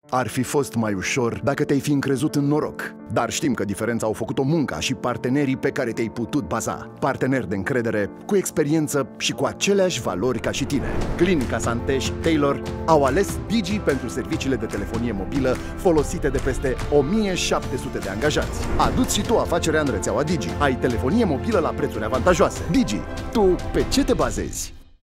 Ar fi fost mai ușor dacă te-ai fi încrezut în noroc. Dar știm că diferența au făcut-o munca și partenerii pe care te-ai putut baza. Parteneri de încredere, cu experiență și cu aceleași valori ca și tine. Clinica Santeș Taylor au ales Digi pentru serviciile de telefonie mobilă folosite de peste 1700 de angajați. Adu-ți și tu afacerea în rețeaua Digi. Ai telefonie mobilă la prețuri avantajoase. Digi, tu pe ce te bazezi?